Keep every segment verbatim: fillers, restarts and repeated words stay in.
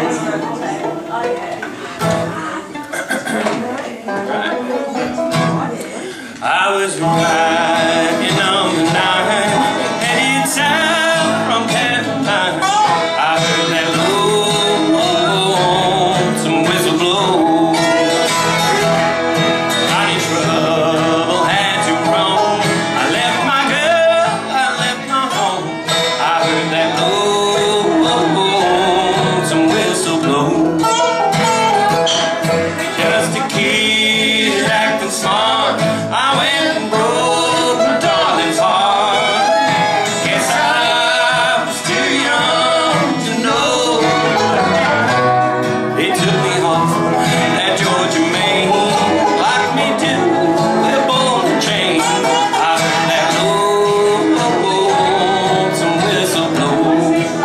I was riding on the nine, headed south from Carolina. I heard that lonesome whistle blow. Got in trouble, had to roam. I left my girl, I left my home. I heard that lonesome whistle blow. Just a kid acting smart, I went and broke my darling's heart. Guess I was too young to know. They took me off that Georgia main, locked me to a ball and chain. I heard that lonesome whistle blow.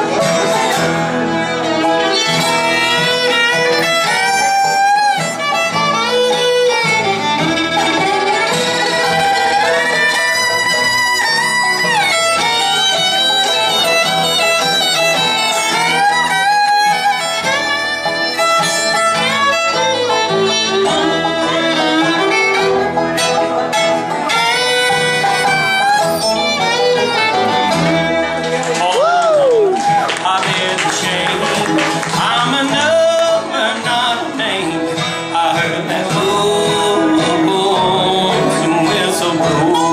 I'm a number, not a name. I heard that lonesome whistle blow.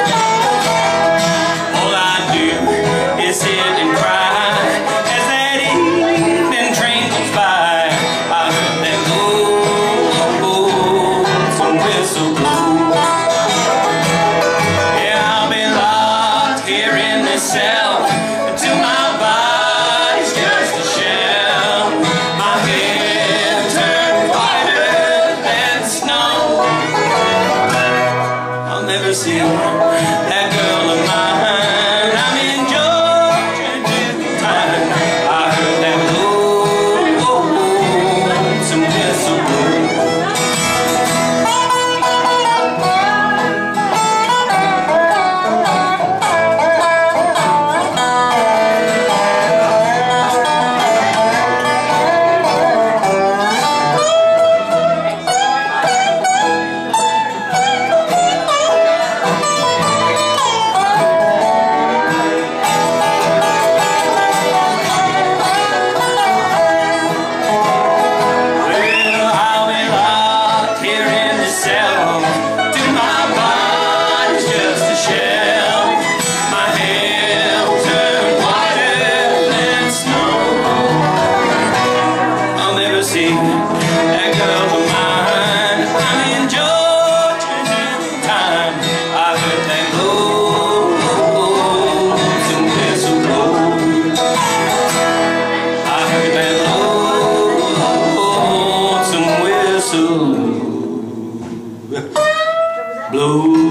All I do is sit and cry as that evening train goes by. I heard that lonesome whistle blow. Yeah, I'll be locked here in this cell until my body's just a shell. My head turned whiter than snow. I'll never see that girl of mine. I'm in Georgia till time. I heard that lonesome whistle blow. See that girl of mine. I'm in Georgia till time. I heard that lonesome whistle blow. I heard that lonesome whistle blow.